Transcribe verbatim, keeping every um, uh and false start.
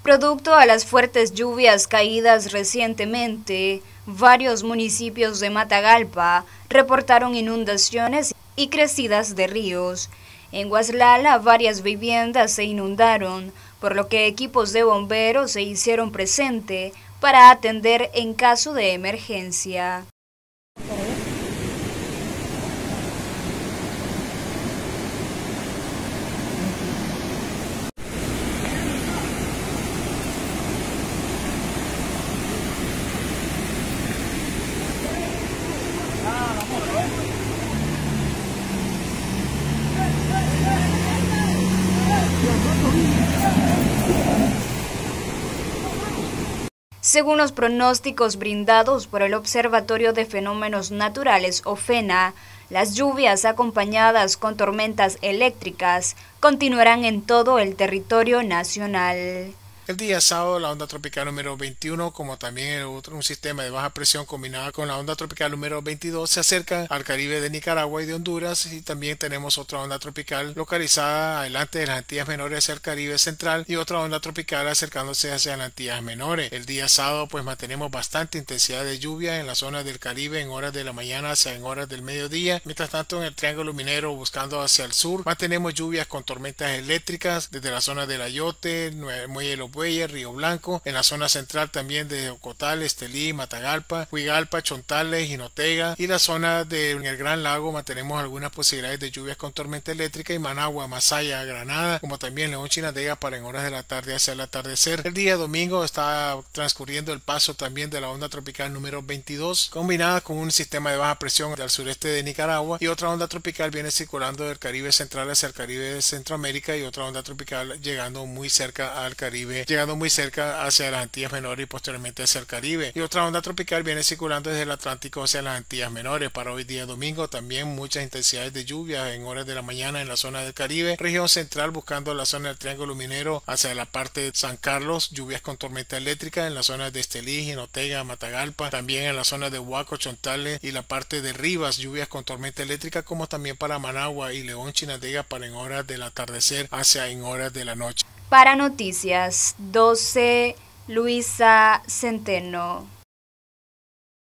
Producto a las fuertes lluvias caídas recientemente, varios municipios de Matagalpa reportaron inundaciones y crecidas de ríos. En Guaslala, varias viviendas se inundaron, por lo que equipos de bomberos se hicieron presente para atender en caso de emergencia. Según los pronósticos brindados por el Observatorio de Fenómenos Naturales, OFENA, las lluvias acompañadas con tormentas eléctricas continuarán en todo el territorio nacional. El día sábado, la onda tropical número veintiuno, como también el otro, un sistema de baja presión combinada con la onda tropical número veintidós, se acerca al Caribe de Nicaragua y de Honduras, y también tenemos otra onda tropical localizada adelante de las Antillas Menores hacia el Caribe central y otra onda tropical acercándose hacia las Antillas Menores. El día sábado pues mantenemos bastante intensidad de lluvia en la zona del Caribe en horas de la mañana hacia en horas del mediodía. Mientras tanto, en el Triángulo Minero buscando hacia el sur mantenemos lluvias con tormentas eléctricas desde la zona del Ayote, Muelle de los Bueyes, Río Blanco, en la zona central también de Ocotal, Estelí, Matagalpa, Huigalpa, Chontales, Jinotega, y la zona del Gran Lago mantenemos algunas posibilidades de lluvias con tormenta eléctrica, y Managua, Masaya, Granada, como también León, Chinandega para en horas de la tarde hacia el atardecer. El día domingo está transcurriendo el paso también de la onda tropical número veintidós, combinada con un sistema de baja presión al sureste de Nicaragua, y otra onda tropical viene circulando del Caribe central hacia el Caribe de Centroamérica, y otra onda tropical llegando muy cerca al Caribe, llegando muy cerca hacia las Antillas Menores y posteriormente hacia el Caribe. Y otra onda tropical viene circulando desde el Atlántico hacia las Antillas Menores. Para hoy día domingo también muchas intensidades de lluvia en horas de la mañana en la zona del Caribe, región central buscando la zona del Triángulo Minero hacia la parte de San Carlos, lluvias con tormenta eléctrica en la zona de Estelí, Jinotega, Matagalpa, también en la zona de Huaco, Chontales y la parte de Rivas, lluvias con tormenta eléctrica, como también para Managua y León, Chinandega para en horas del atardecer hacia en horas de la noche. Para Noticias doce, Luisa Centeno.